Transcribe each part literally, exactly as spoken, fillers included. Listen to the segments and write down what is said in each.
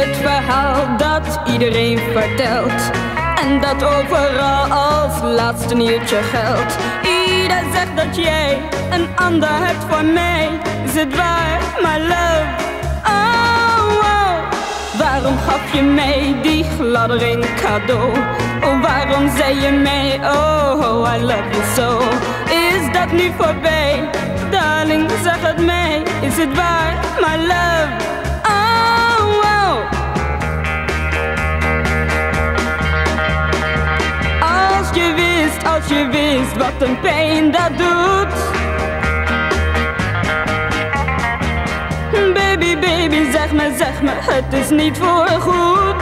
Het verhaal dat iedereen vertelt en dat overal als laatste nieuwtje geldt. Ieder zegt dat jij een ander hebt voor mij. Is het waar, my love? Oh, oh. Waarom gaf je mij die gladdering cadeau? Oh, waarom zei je mij, oh, oh, I love you so? Is dat nu voorbij? Darling, zeg het mij. Is het waar, my love? Oh, oh. Als je wist, als je wist wat een pijn dat doet. Baby, baby, zeg me, zeg me, het is niet voorgoed.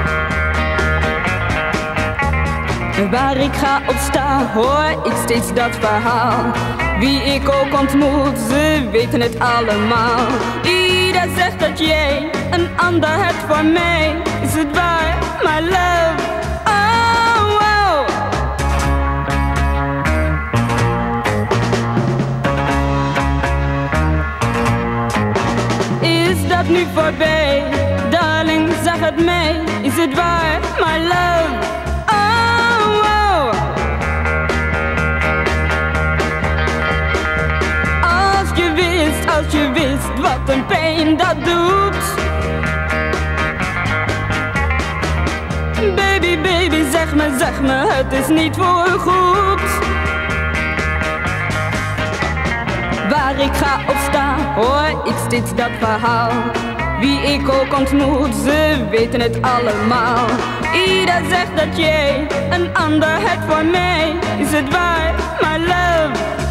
Waar ik ga of sta, hoor ik steeds dat verhaal. Wie ik ook ontmoet, ze weten het allemaal. Ieder zegt dat jij een ander hebt voor mij. Is het waar, my love? Oh, oh. Is dat nu voorbij? Darling, zeg het mij. Is het waar, my love? Als je wist wat een pijn dat doet. Baby, baby, zeg me, zeg me, het is niet voorgoed. Waar ik ga of sta, hoor ik steeds dat verhaal. Wie ik ook ontmoet, ze weten het allemaal. Ieder zegt dat jij een ander hebt voor mij. Is het waar, my love?